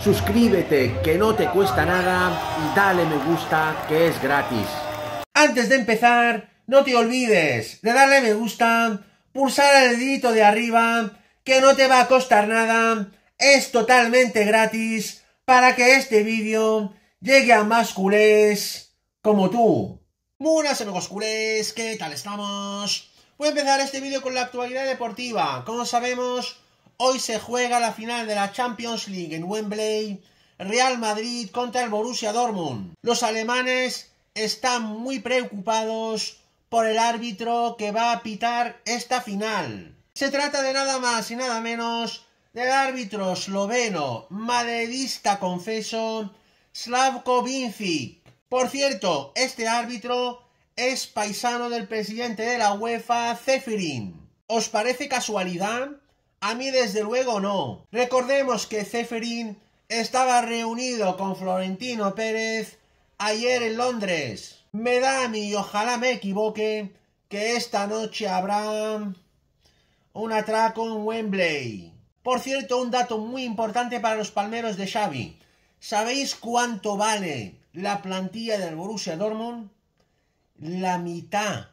suscríbete que no te cuesta nada y dale me gusta que es gratis. Antes de empezar, no te olvides de darle me gusta, pulsar el dedito de arriba, que no te va a costar nada, es totalmente gratis para que este vídeo llegue a más culés como tú. Buenas amigos culés, ¿qué tal estamos? Voy a empezar este vídeo con la actualidad deportiva. Como sabemos, hoy se juega la final de la Champions League en Wembley, Real Madrid contra el Borussia Dortmund. Los alemanes están muy preocupados por el árbitro que va a pitar esta final. Se trata de nada más y nada menos del árbitro esloveno, madridista confeso, Slavko Vincic. Por cierto, este árbitro es paisano del presidente de la UEFA, Ceferin. ¿Os parece casualidad? A mí desde luego no. Recordemos que Ceferin estaba reunido con Florentino Pérez ayer en Londres. Me da a mí, y ojalá me equivoque, que esta noche habrá un atraco en Wembley. Por cierto, un dato muy importante para los palmeros de Xavi. ¿Sabéis cuánto vale la plantilla del Borussia Dortmund? La mitad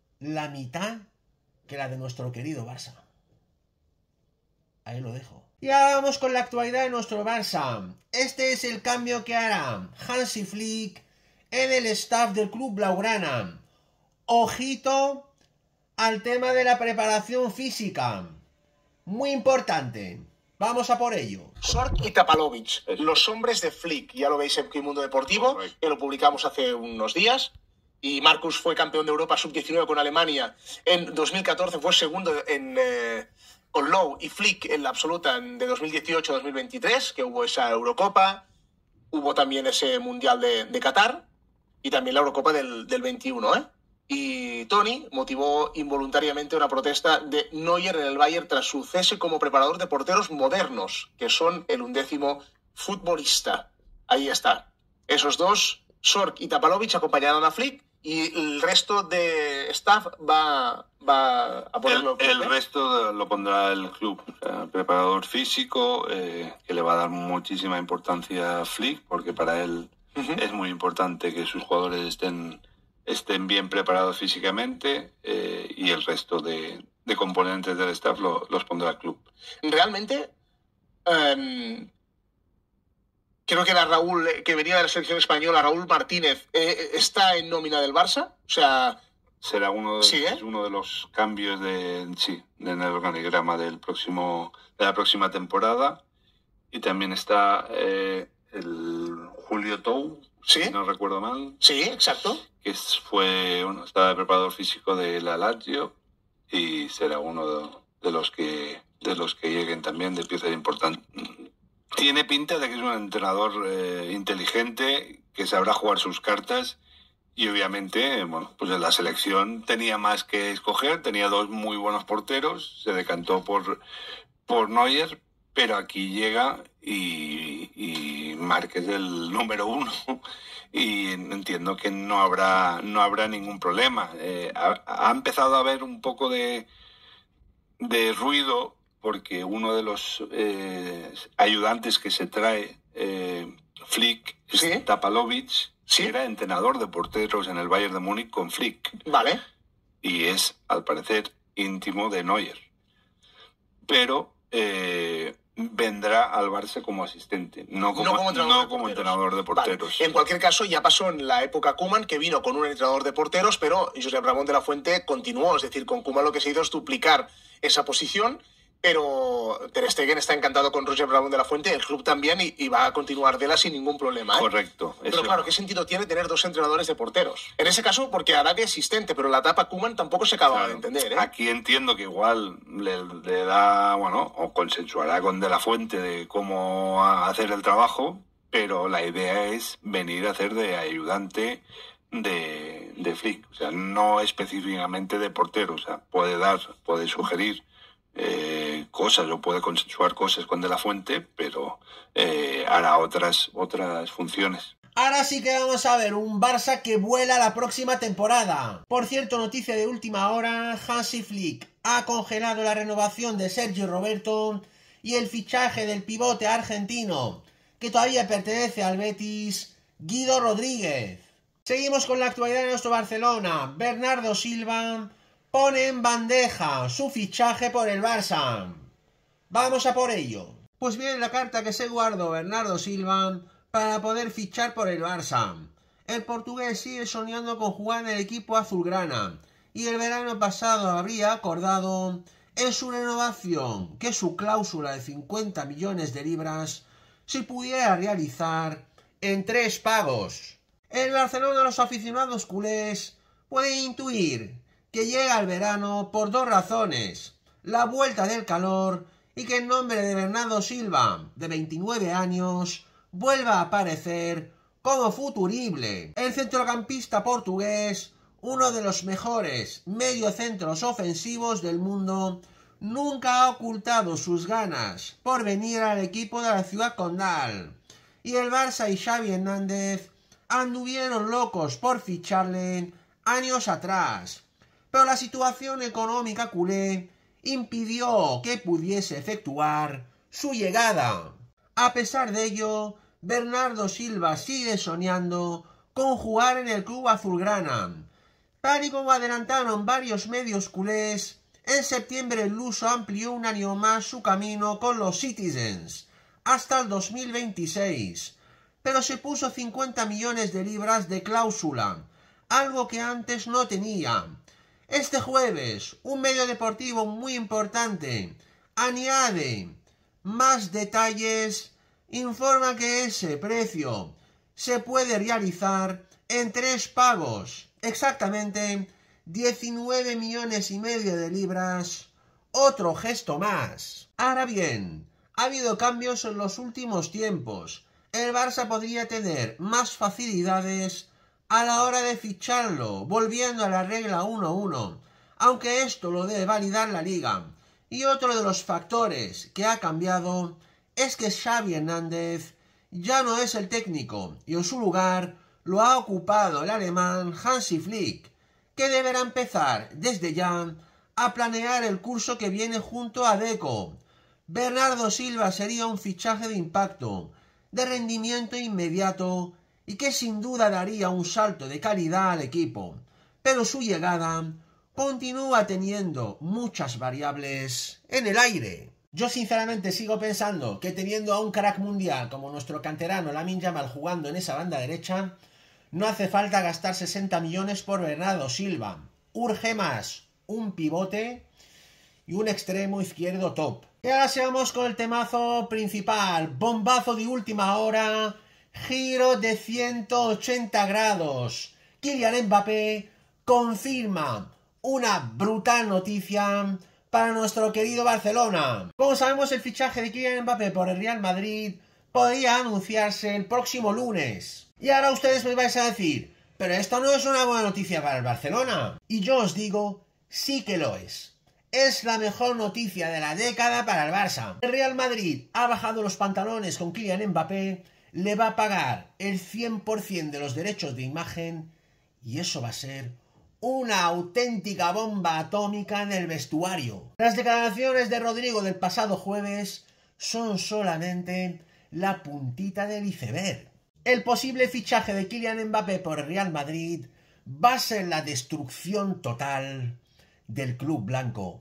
que la de nuestro querido Barça. Ahí lo dejo. Y ahora vamos con la actualidad de nuestro Barça. Este es el cambio que hará Hansi Flick en el staff del club blaugrana. Ojito al tema de la preparación física. Muy importante. Vamos a por ello. Sork y Tapalovic, los hombres de Flick. Ya lo veis en Mundo Deportivo, que lo publicamos hace unos días. Y Marcus fue campeón de Europa sub-19 con Alemania. En 2014 fue segundo con Lowe y Flick en la absoluta de 2018-2023, que hubo esa Eurocopa. Hubo también ese Mundial de Qatar. Y también la Eurocopa del 21, ¿eh? Y Tony motivó involuntariamente una protesta de Neuer en el Bayern tras su cese como preparador de porteros modernos, que son el 11º futbolista. Ahí está. Esos dos, Sork y Tapalovic, acompañaron a Flick y el resto de staff va a ponerlo. El resto lo pondrá el club. Preparador físico, que le va a dar muchísima importancia a Flick, porque para él es muy importante que sus jugadores estén bien preparados físicamente, y el resto de componentes del staff los pondrá el club. Realmente, creo que era Raúl, que venía de la selección española, Raúl Martínez, está en nómina del Barça. O sea, será uno de los cambios en el organigrama de la próxima temporada. Y también está el Julio Tou, ¿sí? Si no recuerdo mal. Sí, exacto. Que estaba de preparador físico de la Lazio y será uno de los que lleguen también de piezas importantes. Tiene pinta de que es un entrenador inteligente, que sabrá jugar sus cartas, y obviamente, pues en la selección tenía más que escoger, tenía dos muy buenos porteros, se decantó por Neuer, pero aquí llega y Marc es el número 1 y entiendo que no habrá ningún problema. Ha empezado a haber un poco de ruido porque uno de los ayudantes que se trae Flick, ¿sí? Es Tapalovic, ¿sí? Que era entrenador de porteros en el Bayern de Múnich con Flick. Vale. Y es, al parecer, íntimo de Neuer. Pero vendrá al Barça como asistente, no como entrenador de porteros. Vale. En cualquier caso, ya pasó en la época Koeman, que vino con un entrenador de porteros, pero Josep Ramón de la Fuente continuó. Es decir, con Koeman lo que se hizo es duplicar esa posición, pero Ter Stegen está encantado con Josep Ramón de la Fuente, el club también, y va a continuar de la sin ningún problema, ¿eh? Correcto. Pero claro, ¿qué sentido tiene tener dos entrenadores de porteros? En ese caso, porque Arabia es asistente, pero la etapa Koeman tampoco se acaba de entender, ¿eh? Aquí entiendo que igual le da, o consensuará con De la Fuente de cómo hacer el trabajo, pero la idea es venir a hacer de ayudante de Flick. O sea, no específicamente de portero. O sea, puede sugerir cosas o puede consensuar cosas con De la Fuente, pero hará otras funciones. Ahora sí que vamos a ver un Barça que vuela la próxima temporada. Por cierto, noticia de última hora, Hansi Flick ha congelado la renovación de Sergio Roberto y el fichaje del pivote argentino que todavía pertenece al Betis, Guido Rodríguez. Seguimos con la actualidad de nuestro Barcelona. Bernardo Silva pone en bandeja su fichaje por el Barça. Vamos a por ello. Pues bien, la carta que se guardó Bernardo Silva para poder fichar por el Barça. El portugués sigue soñando con jugar en el equipo azulgrana y el verano pasado habría acordado en su renovación que su cláusula de 50 millones de libras se pudiera realizar en 3 pagos. En Barcelona los aficionados culés pueden intuir que llega el verano por 2 razones: la vuelta del calor y que el nombre de Bernardo Silva, de 29 años, vuelva a aparecer como futurible. El centrocampista portugués, uno de los mejores mediocentros ofensivos del mundo, nunca ha ocultado sus ganas por venir al equipo de la ciudad condal. Y el Barça y Xavi Hernández anduvieron locos por ficharle años atrás. Pero la situación económica culé impidió que pudiese efectuar su llegada. A pesar de ello, Bernardo Silva sigue soñando con jugar en el club azulgrana. Tal y como adelantaron varios medios culés, en septiembre el luso amplió un año más su camino con los Citizens, hasta el 2026, pero se puso 50 millones de libras de cláusula, algo que antes no tenía. Este jueves, un medio deportivo muy importante añade más detalles, informa que ese precio se puede realizar en 3 pagos, exactamente 19 millones y medio de libras, otro gesto más. Ahora bien, ha habido cambios en los últimos tiempos. El Barça podría tener más facilidades a la hora de ficharlo, volviendo a la regla 1-1, aunque esto lo debe validar la Liga. Y otro de los factores que ha cambiado es que Xavi Hernández ya no es el técnico y en su lugar lo ha ocupado el alemán Hansi Flick, que deberá empezar desde ya a planear el curso que viene junto a Deco. Bernardo Silva sería un fichaje de impacto, de rendimiento inmediato y que sin duda daría un salto de calidad al equipo, pero su llegada continúa teniendo muchas variables en el aire. Yo sinceramente sigo pensando que teniendo a un crack mundial como nuestro canterano Lamine Yamal jugando en esa banda derecha, no hace falta gastar 60 millones por Bernardo Silva. Urge más un pivote y un extremo izquierdo top. Y ahora sigamos con el temazo principal, bombazo de última hora, giro de 180 grados. Kylian Mbappé confirma una brutal noticia para nuestro querido Barcelona. Como sabemos, el fichaje de Kylian Mbappé por el Real Madrid podría anunciarse el próximo lunes. Y ahora ustedes me vais a decir, pero esto no es una buena noticia para el Barcelona. Y yo os digo, sí que lo es. Es la mejor noticia de la década para el Barça. El Real Madrid ha bajado los pantalones con Kylian Mbappé, le va a pagar el 100% de los derechos de imagen y eso va a ser una auténtica bomba atómica en el vestuario. Las declaraciones de Rodrigo del pasado jueves son solamente la puntita del iceberg. El posible fichaje de Kylian Mbappé por el Real Madrid va a ser la destrucción total del club blanco.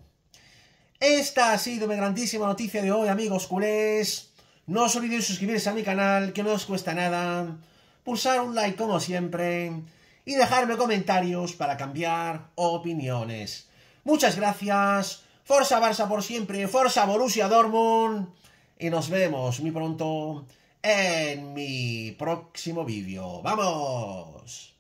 Esta ha sido mi grandísima noticia de hoy, amigos culés. No os olvidéis suscribiros a mi canal, que no os cuesta nada, pulsar un like como siempre y dejarme comentarios para cambiar opiniones. Muchas gracias, Forza Barça por siempre, Forza Borussia Dortmund y nos vemos muy pronto en mi próximo vídeo. ¡Vamos!